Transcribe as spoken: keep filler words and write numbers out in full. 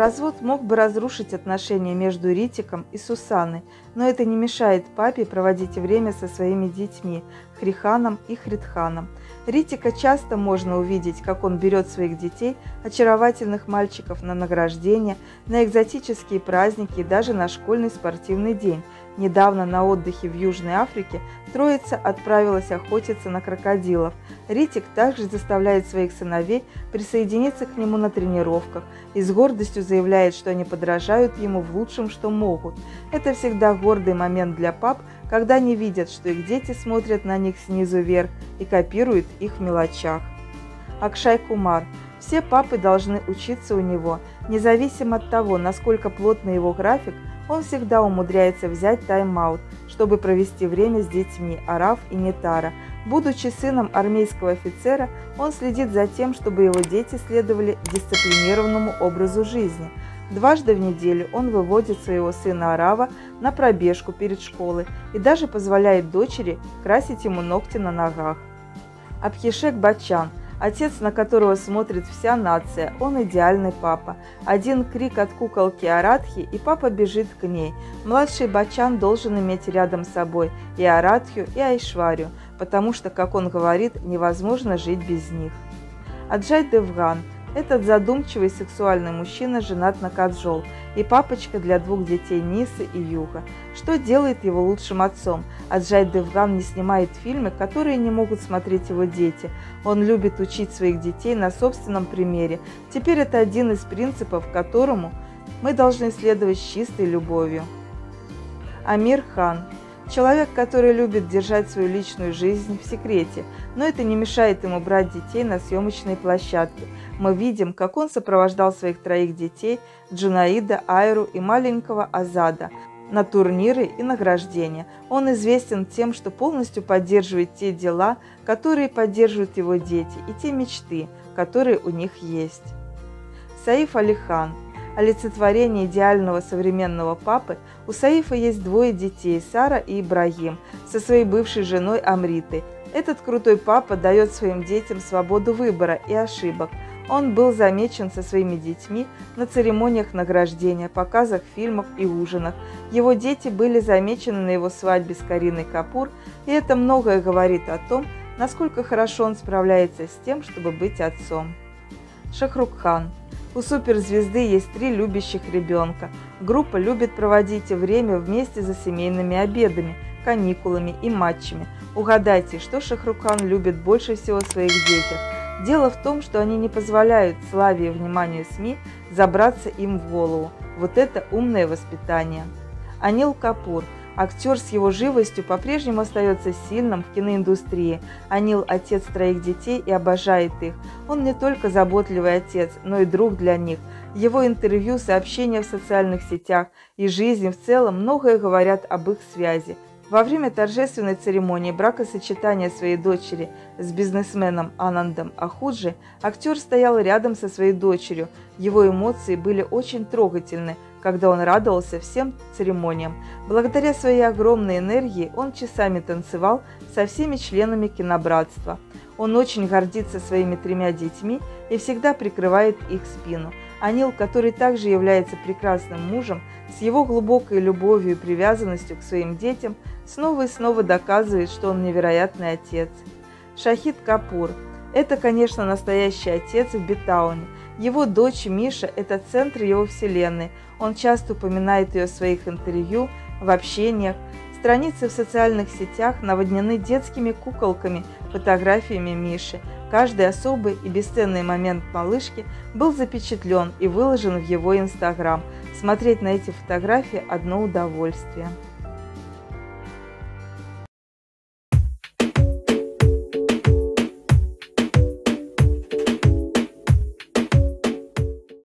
Развод мог бы разрушить отношения между Ритиком и Сусанной, но это не мешает папе проводить время со своими детьми Хриханом и Хритханом. Ритика часто можно увидеть, как он берет своих детей, очаровательных мальчиков, на награждения, на экзотические праздники и даже на школьный спортивный день. Недавно на отдыхе в Южной Африке троица отправилась охотиться на крокодилов. Ритик также заставляет своих сыновей присоединиться к нему на тренировках и с гордостью заявляет, что они подражают ему в лучшем, что могут. Это всегда гордый момент для пап, когда они видят, что их дети смотрят на них снизу вверх и копируют их в мелочах. Акшай Кумар. Все папы должны учиться у него. Независимо от того, насколько плотный его график, он всегда умудряется взять тайм-аут, чтобы провести время с детьми Араф и Нитара. Будучи сыном армейского офицера, он следит за тем, чтобы его дети следовали дисциплинированному образу жизни. Дважды в неделю он выводит своего сына Арава на пробежку перед школой и даже позволяет дочери красить ему ногти на ногах. Абхишек Баччан. Отец, на которого смотрит вся нация, он идеальный папа. Один крик от куколки Арадхи, и папа бежит к ней. Младший Баччан должен иметь рядом с собой и Арадхью, и Айшварию, потому что, как он говорит, невозможно жить без них. Аджай Девган. Этот задумчивый сексуальный мужчина женат на Каджол и папочка для двух детей Нисы и Юга. Что делает его лучшим отцом? Аджай Девган не снимает фильмы, которые не могут смотреть его дети. Он любит учить своих детей на собственном примере. Теперь это один из принципов, которому мы должны следовать с чистой любовью. Амир Хан. Человек, который любит держать свою личную жизнь в секрете, но это не мешает ему брать детей на съемочные площадки. Мы видим, как он сопровождал своих троих детей, Джунаида, Айру и маленького Азада, на турниры и награждения. Он известен тем, что полностью поддерживает те дела, которые поддерживают его дети, и те мечты, которые у них есть. Саиф Али Хан. Олицетворение идеального современного папы. У Саифа есть двое детей, Сара и Ибрагим, со своей бывшей женой Амритой. Этот крутой папа дает своим детям свободу выбора и ошибок. Он был замечен со своими детьми на церемониях награждения, показах фильмов и ужинах. Его дети были замечены на его свадьбе с Кариной Капур, и это многое говорит о том, насколько хорошо он справляется с тем, чтобы быть отцом. Шахрук Хан. У суперзвезды есть три любящих ребенка. Группа любит проводить время вместе за семейными обедами, каникулами и матчами. Угадайте, что Шахрук Хан любит больше всего в своих детях? Дело в том, что они не позволяют славе и вниманию СМИ забраться им в голову. Вот это умное воспитание. Анил Капур. Актер с его живостью по-прежнему остается сильным в киноиндустрии. Анил – отец троих детей и обожает их. Он не только заботливый отец, но и друг для них. Его интервью, сообщения в социальных сетях и жизнь в целом многое говорят об их связи. Во время торжественной церемонии бракосочетания своей дочери с бизнесменом Анандом Ахуджи актер стоял рядом со своей дочерью. Его эмоции были очень трогательны, когда он радовался всем церемониям. Благодаря своей огромной энергии он часами танцевал со всеми членами кинобратства. Он очень гордится своими тремя детьми и всегда прикрывает их спину. Анил, который также является прекрасным мужем, с его глубокой любовью и привязанностью к своим детям, снова и снова доказывает, что он невероятный отец. Шахид Капур. Это, конечно, настоящий отец в Битауне. Его дочь Миша – это центр его вселенной. Он часто упоминает ее в своих интервью, в общениях. Страницы в социальных сетях наводнены детскими куколками, фотографиями Миши. Каждый особый и бесценный момент малышки был запечатлен и выложен в его инстаграм. Смотреть на эти фотографии – одно удовольствие.